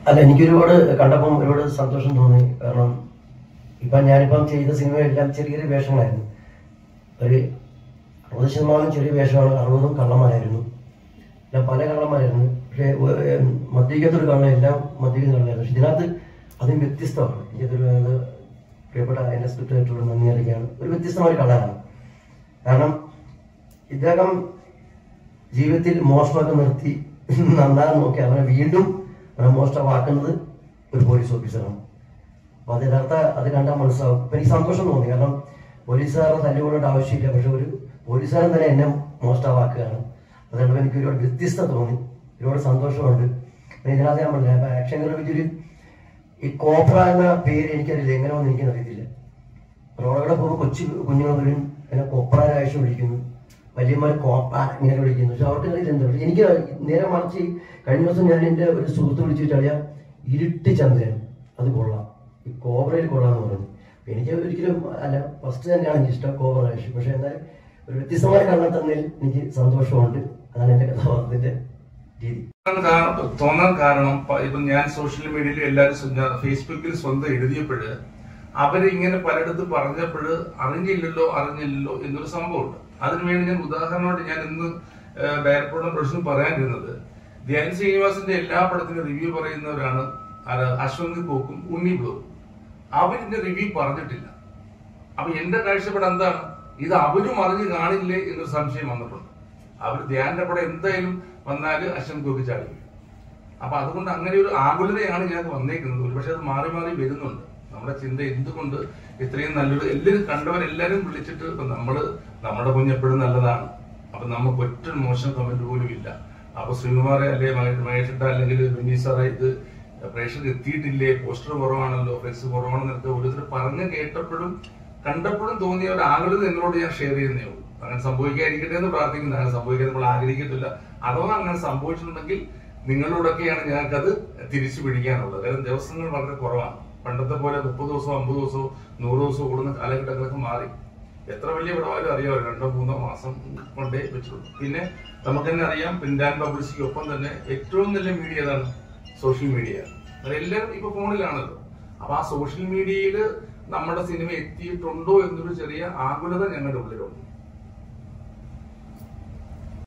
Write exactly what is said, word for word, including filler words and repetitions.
അല്ല, എനിക്ക് ഒരുപാട് കണ്ടപ്പം ഒരുപാട് സന്തോഷം തോന്നി. കാരണം ഇപ്പം ഞാനിപ്പം ചെയ്ത സിനിമയെല്ലാം ചെറിയ ചെറിയ വേഷങ്ങളായിരുന്നു. ഒരു അറുപത് ശതമാനം ചെറിയ വേഷമാണ്, അറുപതും കള്ളന്മാരായിരുന്നു. എല്ലാം പല കള്ളന്മാരായിരുന്നു. പക്ഷേ മദ്യപിക്കാത്തൊരു കള്ളം, എല്ലാം മദ്യപിക്കുന്ന കള്ളായിരുന്നു. പക്ഷെ ഇതിനകത്ത് അതും വ്യത്യസ്തമാണ്. എനിക്കതൊരു അത് പ്രിയപ്പെട്ട എൻ്റെ സ്ക്രിപ്റ്റായിട്ടുള്ള നന്ദി അറിയിക്കുകയാണ്. ഒരു വ്യത്യസ്തമായ കള്ളനാണ്. കാരണം ഇദ്ദേഹം ജീവിതത്തിൽ മോഷണമൊക്കെ നിർത്തി നന്നാകാൻ നോക്കി അവനെ വീണ്ടും മോഷ്ടമാക്കുന്നത് ഒരു പോലീസ് ഓഫീസറാണ്. അപ്പോൾ അത് യഥാർത്ഥ അത് കണ്ടാൽ മനസ്സിലാവും. ഇപ്പം എനിക്ക് സന്തോഷം തോന്നി. കാരണം പോലീസുകാരെ തല്ലുകൊള്ളേണ്ട ആവശ്യമില്ല, പക്ഷെ ഒരു പോലീസുകാരൻ തന്നെ എന്നെ മോഷ്ടമാക്കുകയാണ്. അതുകൊണ്ട് എനിക്ക് ഒരുപാട് വ്യത്യസ്തത തോന്നി, ഒരുപാട് സന്തോഷമുണ്ട്. ഇതിനകത്ത് ഞാൻ പറഞ്ഞില്ല, അപ്പം ആക്ഷൻ വെച്ചൊരു ഈ കോബ്ര എന്ന പേര് എനിക്കറിയില്ല, എങ്ങനെ വന്ന് എനിക്കറിയത്തില്ല. റോഡുകളെ പോകുമ്പോൾ കൊച്ചു കുഞ്ഞുങ്ങൾ വരും എന്നെ കൊപ്ര ആവശ്യം വിളിക്കുന്നു, വലിയമാർ കോപ്പ ഇങ്ങനെ വിളിക്കുന്നു. പക്ഷെ അവർക്ക് അറിയില്ല. പക്ഷെ എനിക്ക് നേരെ മറിച്ച് കഴിഞ്ഞ ദിവസം ഞാൻ എൻ്റെ ഒരു സുഹൃത്ത് വിളിച്ചിട്ട് അറിയാം, ഇരുട്ട് ചന്ദ്രൻ അത് കൊള്ളാം, ഈ കോബ്രയിൽ കൊള്ളാന്ന് പറഞ്ഞു. എനിക്ക് ഒരിക്കലും അല്ല, ഫസ്റ്റ് തന്നെയാണ് എനിക്ക് ഇഷ്ടം കോബ്ര ആവശ്യം. പക്ഷെ എന്നാലും ഒരു വ്യത്യസ്തമായ കണ്ണം തന്നതിൽ എനിക്ക് സന്തോഷമുണ്ട്. അതാണ് എൻ്റെ കഥാപാത്രത്തിന്റെ രീതി തോന്നാൻ കാരണം. ഇപ്പൊ ഞാൻ സോഷ്യൽ മീഡിയയിൽ എല്ലാവരും ഫേസ്ബുക്കിൽ സ്വന്തം എഴുതിയപ്പോഴ് അവരിങ്ങനെ പലയിടത്ത് പറഞ്ഞപ്പോഴ് അറിഞ്ഞില്ലല്ലോ അറിഞ്ഞില്ലല്ലോ എന്നൊരു സംഭവമുണ്ട്. അതിനുവേണ്ടി ഞാൻ ഉദാഹരണമായിട്ട് ഞാൻ ഇന്ന് ഡയറക്ടറുടെ പ്രശ്നം പറയാനിരുന്നത്, ധ്യാൻ ശ്രീനിവാസിന്റെ എല്ലാ പടത്തിനും റിവ്യൂ പറയുന്നവരാണ് അശ്വന്ത് കോക്കും ഉണ്ണി ബ്ലൂ. അവരിന്റെ റിവ്യൂ പറഞ്ഞിട്ടില്ല. അപ്പൊ എന്റെ കാഴ്ചപ്പാട് എന്താണ്, ഇത് അവരും അറിഞ്ഞു കാണില്ലേ എന്നൊരു സംശയം വന്നിട്ടുണ്ട്. അവർ ധ്യാന്റെ പടം എന്തായാലും വന്നാല് അശ്വന്ത് കോക്ക് ചാടി. അപ്പൊ അതുകൊണ്ട് അങ്ങനെ ഒരു ആകുലതയാണ് ഞാൻ വന്നേക്കുന്നത്. ഒരുപക്ഷെ അത് മാറി മാറി വരുന്നുണ്ട്. നമ്മുടെ ചിന്ത എന്തുകൊണ്ട് ഇത്രയും നല്ലൊരു എല്ലാവരും കണ്ടവരെല്ലാരും വിളിച്ചിട്ട് ഇപ്പൊ നമ്മള് നമ്മുടെ കുഞ്ഞ് എപ്പോഴും നല്ലതാണ്, അപ്പൊ നമുക്ക് ഒറ്റ മോശം കമന്റ് പോലും ഇല്ല. അപ്പൊ ശ്രീകുമാറെ അല്ലെ മഹേഷിട്ട അല്ലെങ്കിൽ ബെന്നി സാറെ ഇത് പ്രേക്ഷകർ എത്തിയിട്ടില്ലേ, പോസ്റ്റർ കുറവാണല്ലോ, ഫ്ലെക്സ് കുറവാണെന്നൊക്കെ ഓരോരുത്തർ പറഞ്ഞു കേട്ടപ്പോഴും കണ്ടപ്പോഴും തോന്നിയ ഒരു ആകുലത എന്നോട് ഞാൻ ഷെയർ ചെയ്യുന്നേ ഉള്ളൂ. അങ്ങനെ സംഭവിക്കാതിരിക്കട്ടെ എന്ന് പ്രാർത്ഥിക്കുന്നത്. അങ്ങനെ സംഭവിക്കാൻ നമ്മൾ ആഗ്രഹിക്കത്തില്ല. അഥവാ അങ്ങനെ സംഭവിച്ചിട്ടുണ്ടെങ്കിൽ നിങ്ങളോടൊക്കെയാണ് ഞങ്ങൾക്കത് തിരിച്ചു പിടിക്കാനുള്ളത്. കാരണം ദിവസങ്ങൾ വളരെ കുറവാണ്. പണ്ടത്തെ പോലെ മുപ്പത് ദിവസമോ അമ്പത് ദിവസമോ നൂറ് ദിവസമോ കൂടുന്ന കാലഘട്ടങ്ങളൊക്കെ മാറി. എത്ര വലിയ പടമായാലും അറിയാമോ, രണ്ടോ മൂന്നോ മാസം കൊണ്ടേ വെച്ചുള്ളൂ. പിന്നെ നമുക്ക് തന്നെ അറിയാം, പ്രിന്റ് ആൻഡ് പബ്ലിസിറ്റിക്ക് ഒപ്പം തന്നെ ഏറ്റവും നല്ല മീഡിയ ഏതാണ്? Social media. അതെല്ലാവരും ഇപ്പൊ ഫോണിലാണല്ലോ. അപ്പൊ ആ സോഷ്യൽ മീഡിയയിൽ നമ്മുടെ സിനിമ എത്തിയിട്ടുണ്ടോ എന്നൊരു ചെറിയ ആകുലത ഞങ്ങളുടെ ഉള്ളിലുണ്ട്.